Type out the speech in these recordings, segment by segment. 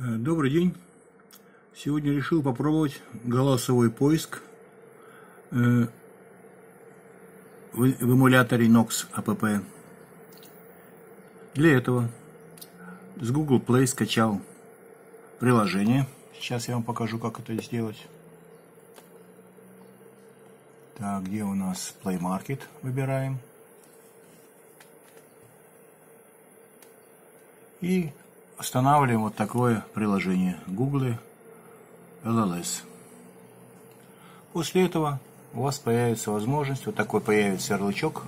Добрый день. Сегодня решил попробовать голосовой поиск в эмуляторе Nox App. Для этого с Google Play скачал приложение. Сейчас я вам покажу, как это сделать. Так, где у нас Play Market? Выбираем. И устанавливаем вот такое приложение Google LLS. После этого у вас появится возможность, вот такой появится ярлычок.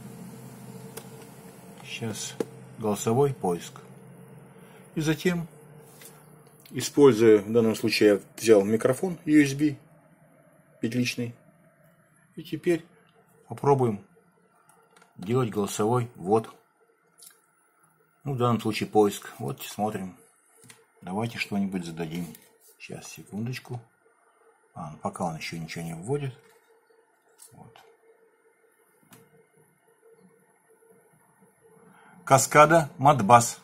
Сейчас голосовой поиск. И затем, используя, в данном случае я взял микрофон USB петличный. И теперь попробуем делать голосовой ввод. Ну, в данном случае поиск. Вот смотрим. Давайте что-нибудь зададим. Сейчас, секундочку. Пока он еще ничего не вводит. Вот. Каскада Модбас.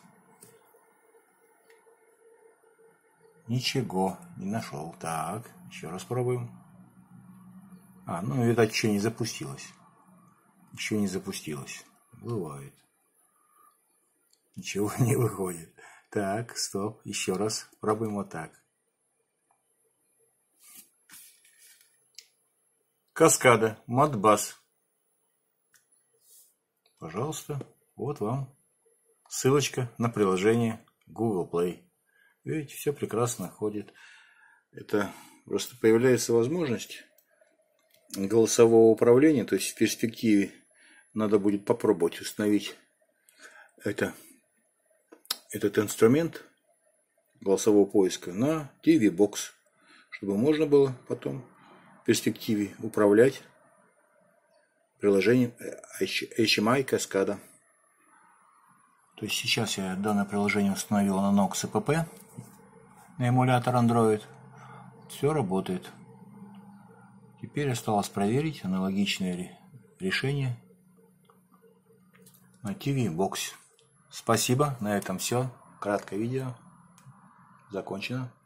Ничего не нашел. Так, еще раз пробуем. Ну, видать, еще не запустилось. Еще не запустилось. Бывает. Ничего не выходит. Так, стоп. Еще раз пробуем вот так. Каскада Модбас. Пожалуйста, вот вам ссылочка на приложение Google Play. Видите, все прекрасно ходит. Это просто появляется возможность голосового управления. То есть в перспективе надо будет попробовать установить этот инструмент голосового поиска на TV-бокс, чтобы можно было потом в перспективе управлять приложением HMI Каскада. То есть сейчас я данное приложение установил на Nox App, на эмулятор Android. Все работает. Теперь осталось проверить аналогичное решение на TV-боксе. Спасибо, на этом все. Краткое видео закончено.